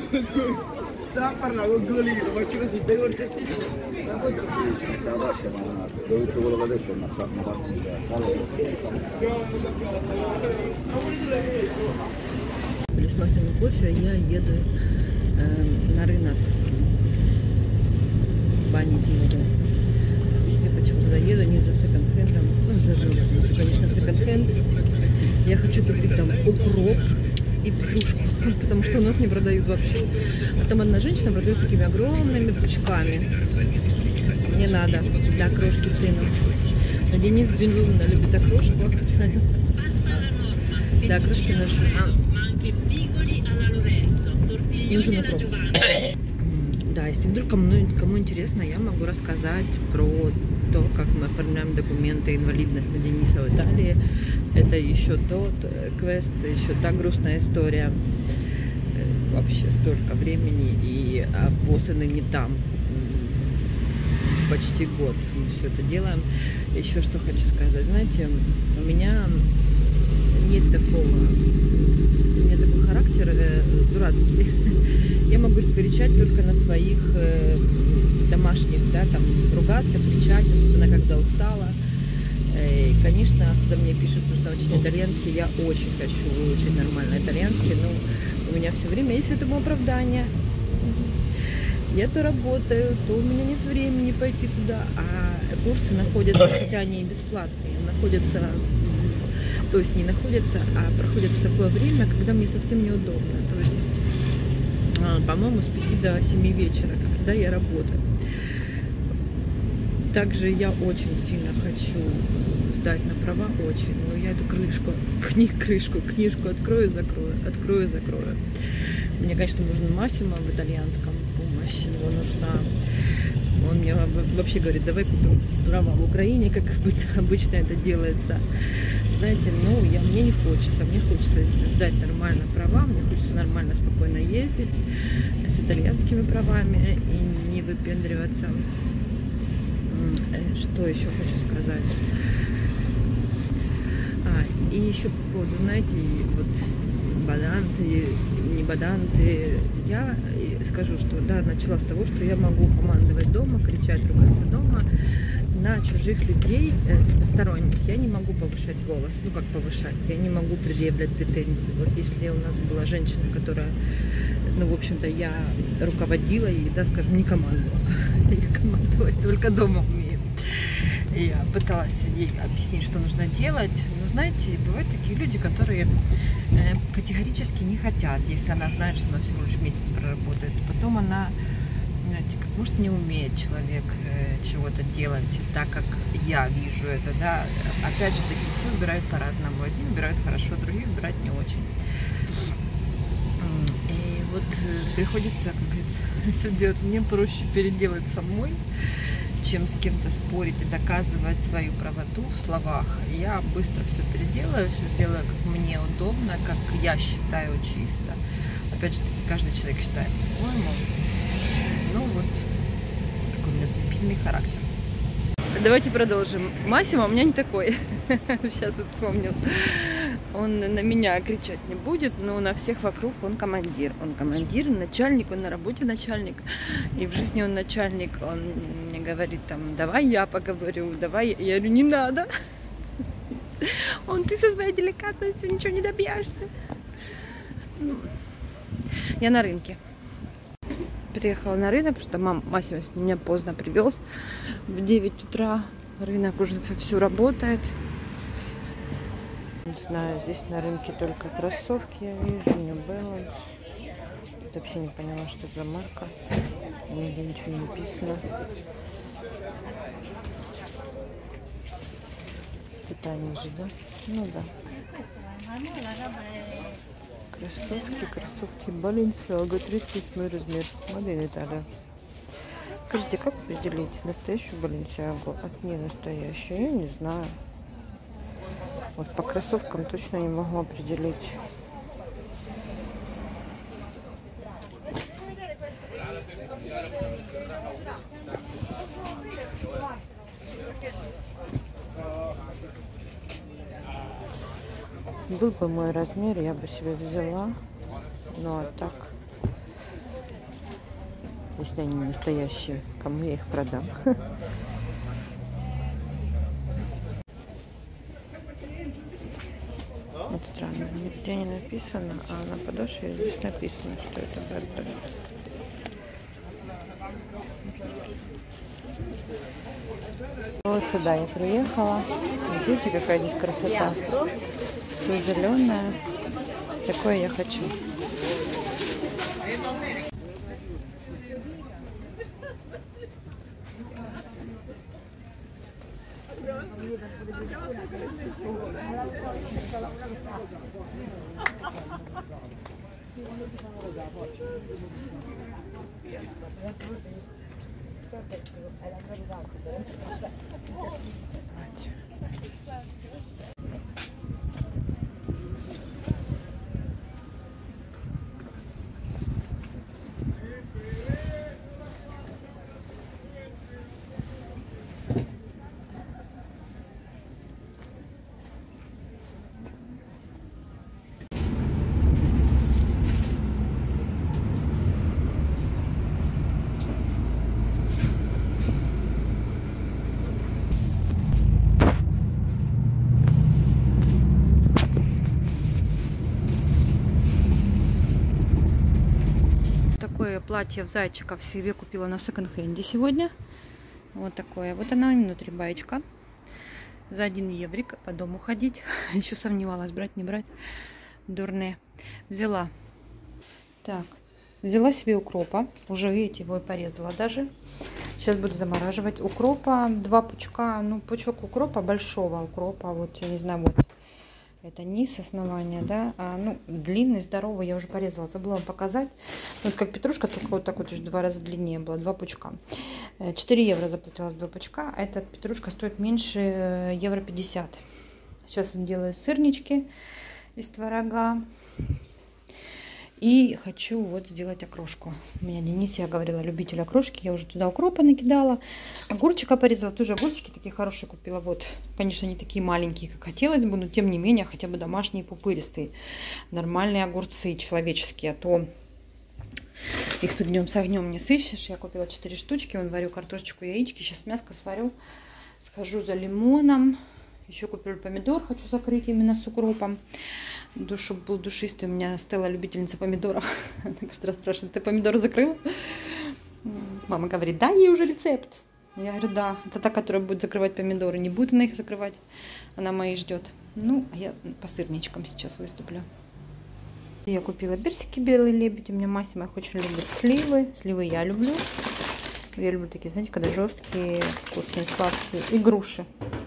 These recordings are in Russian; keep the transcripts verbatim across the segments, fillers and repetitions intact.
Sta a parlare con Golino, faccio così, dai corsi a striscia. La lascia, ma tutto quello che ha detto è una partita. С Максимом кофе я еду э, на рынок Бани Динго. Объясню, почему туда еду, не за секонд-хендом. Ну, за другим смотрю, конечно, секонд-хенд. Я хочу купить там укроп и петрушку, потому что у нас не продают вообще. А там одна женщина продает такими огромными пучками. Мне надо для крошки сына. А Денис безумно любит окрошку. Для окрошки нужно. Нужен укроп. Да, если вдруг кому, кому интересно, я могу рассказать про то, как мы оформляем документы инвалидность на Дениса в Италии. Это еще тот квест, еще та грустная история. Вообще столько времени, и ВОЗ не там. Почти год мы все это делаем. Еще что хочу сказать. Знаете, у меня нет такого, у меня такой характер э, дурацкий. Я могу кричать только на своих э, домашних, да, там ругаться, кричать, особенно когда устала. И, конечно, когда мне пишут, нужно учить итальянский, я очень хочу выучить нормально итальянский, но у меня все время есть этому оправдание. Я то работаю, то у меня нет времени пойти туда, а курсы находятся, хотя они и бесплатные, находятся, то есть не находятся, а проходят в такое время, когда мне совсем неудобно. То есть, по-моему, с пяти до семи вечера, когда я работаю. Также я очень сильно хочу сдать на права, очень, но я эту крышку, кни, крышку, книжку открою, закрою, открою, закрою. Мне, конечно, нужен Массимо в итальянском, помощь его нужна. Он мне вообще говорит, давай купим права в Украине, как обычно это делается. Знаете, ну, я, мне не хочется, мне хочется сдать нормально права, мне хочется нормально, спокойно ездить с итальянскими правами и не выпендриваться. Что еще хочу сказать? А, и еще по поводу, знаете, вот баданты, не баданты. Я скажу, что да, начала с того, что я могу командовать дома, кричать, ругаться дома на чужих людей, э, посторонних. Я не могу повышать голос. Ну как повышать? Я не могу предъявлять претензии. Вот если у нас была женщина, которая, ну в общем-то, я руководила и, да, скажем, не командовала. Я командовать только дома умею. И я пыталась ей объяснить, что нужно делать. Но знаете, бывают такие люди, которые э, категорически не хотят, если она знает, что она всего лишь месяц проработает. Потом она, знаете, как может не умеет человек э, чего-то делать так, как я вижу это, да. Опять же таки, все выбирают по-разному. Одни выбирают хорошо, другие выбирают не очень. И вот э, приходится, как говорится, все делать. Мне проще переделать самой, чем с кем-то спорить и доказывать свою правоту в словах. Я быстро все переделаю, все сделаю, как мне удобно, как я считаю чисто. Опять же таки, каждый человек считает по-своему. Ну вот, такой у меня дебильный характер. Давайте продолжим. Массимо у меня не такой. Сейчас вот вспомнил. Он на меня кричать не будет, но на всех вокруг он командир. Он командир, начальник, он на работе начальник. И в жизни он начальник. Он мне говорит там, давай я поговорю, давай. Я говорю, не надо. Он, ты со своей деликатностью ничего не добьешься. Я на рынке. Приехала на рынок, потому что мама, Массимо меня поздно привез. В девять утра рынок уже все работает. Не знаю, здесь на рынке только кроссовки я вижу, New Balance. Тут вообще не поняла, что это за марка. Нигде ничего не написано. Это они же, да? Ну да. Кроссовки, кроссовки Balenciaga, тридцать восьмой размер. Модель Италия. Скажите, как определить настоящую Balenciaga от не настоящую? Я не знаю. Вот по кроссовкам точно не могу определить. Был бы мой размер, я бы себе взяла. Ну а так Если они не настоящие, кому я их продам? Вот странно, нигде не написано, а на подошве здесь написано, что это Бербери. Вот сюда я приехала. Видите, какая здесь красота. Все зеленое. Такое я хочу. Такое платье в зайчиков себе купила на секонд-хенде сегодня. Вот такое. Вот она внутри баечка. За один еврик по дому ходить. Еще сомневалась, брать, не брать. Дурные. Взяла. Так. Взяла себе укропа. Уже, видите, его порезала даже. Сейчас буду замораживать. Укропа. Два пучка. Ну, пучок укропа, большого укропа. Вот, я не знаю, вот. Это низ основания, да, а, ну, длинный, здоровый, я уже порезала, забыла вам показать. Вот как петрушка, только вот так вот уже два раза длиннее было, два пучка. четыре евро заплатила за два пучка, а эта петрушка стоит меньше евро пятьдесят. Сейчас он делает сырнички из творога. И хочу вот сделать окрошку. У меня Денис, я говорила, любитель окрошки. Я уже туда укропа накидала. Огурчика порезала. Тоже огурчики такие хорошие купила. Вот, конечно, не такие маленькие, как хотелось бы, но тем не менее, хотя бы домашние, пупыристые. Нормальные огурцы человеческие. А то их тут днем с огнем не сыщешь. Я купила четыре штучки. Вон варю картошечку, яички. Сейчас мяско сварю. Схожу за лимоном. Еще купила помидор. Хочу закрыть именно с укропом. Чтобы был душистый. У меня Стелла любительница помидоров. Она каждый раз спрашивает: ты помидоры закрыла? Мама говорит: да, ей уже рецепт. Я говорю: да. Это та, которая будет закрывать помидоры. Не будет она их закрывать. Она мои ждет. Ну, а я по сырничкам сейчас выступлю. Я купила персики белый лебедь. У меня Массимо их очень любит. Сливы. Сливы я люблю. Я люблю такие, знаете, когда жесткие, вкусные, сладкие. И груши.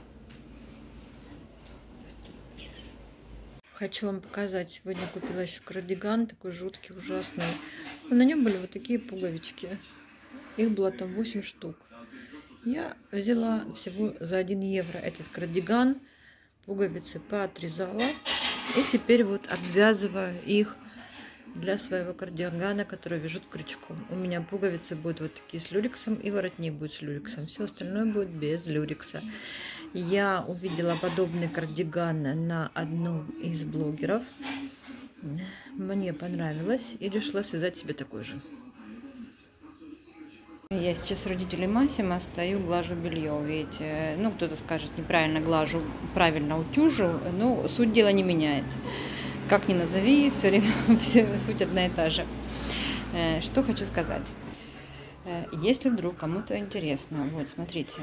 Хочу вам показать. Сегодня купила еще кардиган, такой жуткий, ужасный. На нем были вот такие пуговички. Их было там восемь штук. Я взяла всего за один евро этот кардиган. Пуговицы поотрезала. И теперь вот обвязываю их для своего кардигана, который вяжут крючком. У меня пуговицы будут вот такие с люрексом, и воротник будет с люрексом. Все остальное будет без люрекса. Я увидела подобный кардиган на одном из блогеров. Мне понравилось и решила связать себе такой же. Я сейчас с родителей Массимо стою, глажу белье. Видите, ну кто-то скажет, неправильно глажу, правильно утюжу, но суть дела не меняет. Как ни назови, все время все, суть одна и та же. Что хочу сказать. Если вдруг кому-то интересно, вот смотрите,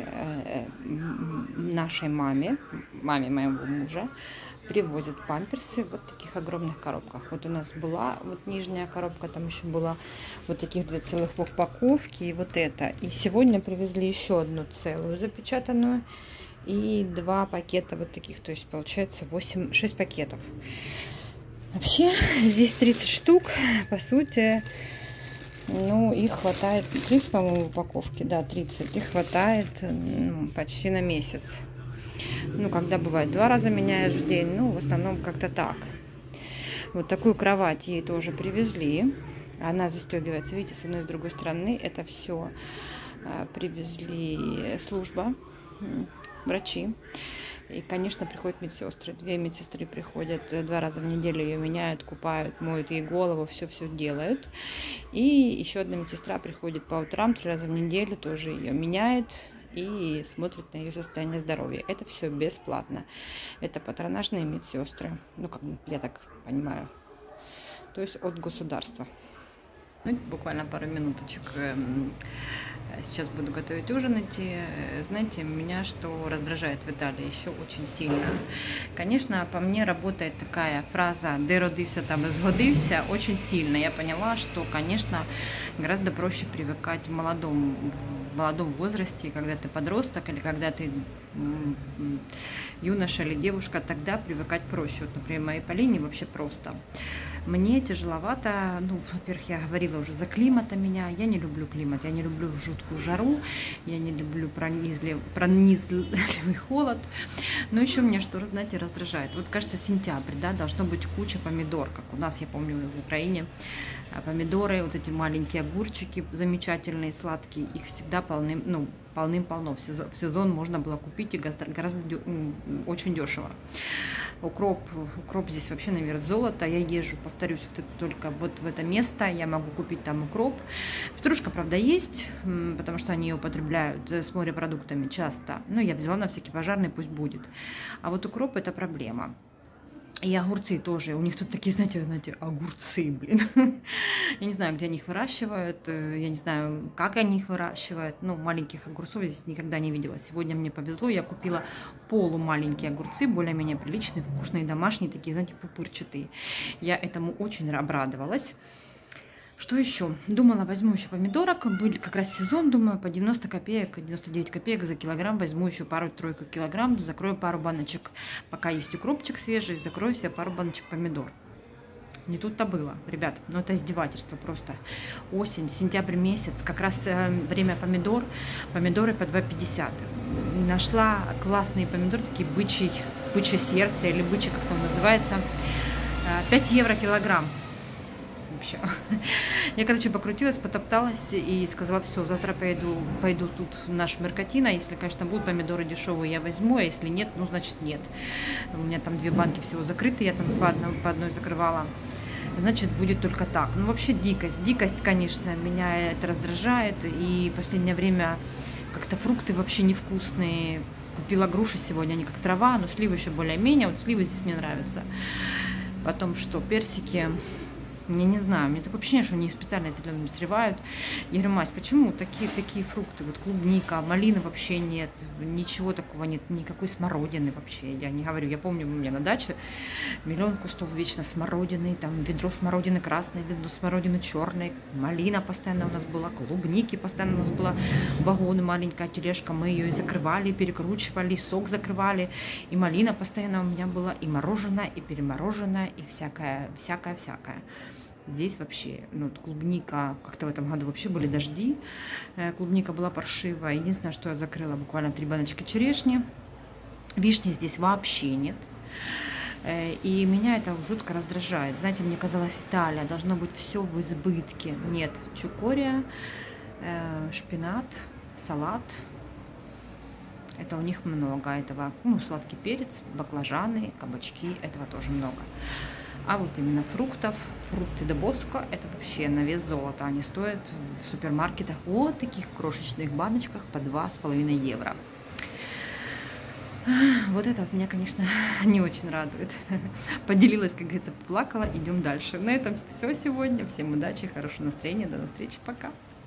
нашей маме, маме моего мужа, привозят памперсы в вот таких огромных коробках. Вот у нас была вот нижняя коробка, там еще была вот таких две целых упаковки, и вот это. И сегодня привезли еще одну целую запечатанную и два пакета вот таких, то есть получается восемь, шесть пакетов. Вообще здесь тридцать штук, по сути. Ну, их хватает, тридцать, по-моему, упаковки, да, тридцать, их хватает ну, почти на месяц. Ну, когда бывает два раза меняешь в день, ну, в основном как-то так. Вот такую кровать ей тоже привезли. Она застегивается, видите, с одной и с другой стороны. Это все привезли служба. врачи. И, конечно, приходят медсестры. Две медсестры приходят, два раза в неделю ее меняют, купают, моют ей голову, все-все делают. И еще одна медсестра приходит по утрам, три раза в неделю, тоже ее меняет и смотрит на ее состояние здоровья. Это все бесплатно. Это патронажные медсестры, ну, как я так понимаю, то есть от государства. Ну, буквально пару минуточек. Сейчас буду готовить ужинать. И, знаете, меня что раздражает в Италии еще очень сильно. Конечно, по мне работает такая фраза «де родився, там и сгодився» очень сильно. Я поняла, что, конечно, гораздо проще привыкать в молодом, в молодом возрасте, когда ты подросток или когда ты юноша или девушка, тогда привыкать проще. Вот, например, моей Полине вообще просто. Мне тяжеловато, ну, во-первых, я говорила уже за климата меня, я не люблю климат, я не люблю жуткую жару, я не люблю пронизли, пронизливый холод, но еще мне что, знаете, раздражает. Вот, кажется, сентябрь, да, должно быть куча помидор, как у нас, я помню, в Украине, помидоры, вот эти маленькие огурчики замечательные, сладкие, их всегда полным, ну, полным-полно. В сезон, в сезон можно было купить и гораздо, гораздо очень дешево. Укроп, укроп здесь вообще на вес золота. Я езжу, повторюсь, вот это, только вот в это место я могу купить там укроп. Петрушка, правда, есть, потому что они ее употребляют с морепродуктами часто. Но я взяла на всякий пожарный, пусть будет. А вот укроп — это проблема. И огурцы тоже. У них тут такие, знаете, знаете, огурцы, блин. Я не знаю, где они их выращивают. Я не знаю, как они их выращивают. Ну, маленьких огурцов я здесь никогда не видела. Сегодня мне повезло. Я купила полумаленькие огурцы, более-менее приличные, вкусные, домашние, такие, знаете, пупырчатые. Я этому очень обрадовалась. Что еще? Думала, возьму еще помидорок. Был как раз сезон, думаю, по девяносто копеек, девяносто девять копеек за килограмм. Возьму еще пару-тройку килограмм, закрою пару баночек. Пока есть укропчик свежий, закрою себе пару баночек помидор. Не тут-то было, ребят. Но это издевательство просто. Осень, сентябрь месяц, как раз э, время помидор. Помидоры по два пятьдесят. Нашла классные помидоры, такие бычий, бычье сердце или бычье, как он называется. пять евро килограмм. Я, короче, покрутилась, потопталась и сказала: все, завтра пойду, пойду тут в наш Меркатино. Если, конечно, будут помидоры дешевые, я возьму, а если нет, ну, значит, нет. У меня там две банки всего закрыты, я там по одной, по одной закрывала. Значит, будет только так. Ну, вообще дикость. Дикость, конечно, меня это раздражает. И в последнее время как-то фрукты вообще невкусные. Купила груши сегодня, они как трава, но сливы еще более-менее. Вот сливы здесь мне нравятся. Потом что, персики... Я не знаю, мне такое ощущение, что они специально зелеными срывают. Я говорю: Мась, почему такие, такие фрукты? Вот клубника, малины вообще нет, ничего такого нет, никакой смородины вообще. Я не говорю, я помню, у меня на даче миллион кустов вечно смородины, там ведро смородины красной, ведро смородины черной, малина постоянно у нас была, клубники постоянно у нас была, вагоны, маленькая тележка, мы ее и закрывали, перекручивали, сок закрывали, и малина постоянно у меня была, и мороженое, и перемороженное, и всякое, всякое, всякое. Здесь вообще, ну, клубника, как-то в этом году вообще были дожди, клубника была паршивая. Единственное, что я закрыла, буквально три баночки черешни. Вишни здесь вообще нет. И меня это жутко раздражает. Знаете, мне казалось, Италия, должно быть все в избытке. Нет, чукория, шпинат, салат. Это у них много этого. Ну, сладкий перец, баклажаны, кабачки, этого тоже много. А вот именно фруктов, фрукты де Боско, это вообще на вес золота. Они стоят в супермаркетах вот таких крошечных баночках по два с половиной евро. Вот это вот меня, конечно, не очень радует. Поделилась, как говорится, поплакала. Идем дальше. На этом все сегодня. Всем удачи, хорошего настроения. До встречи. Пока.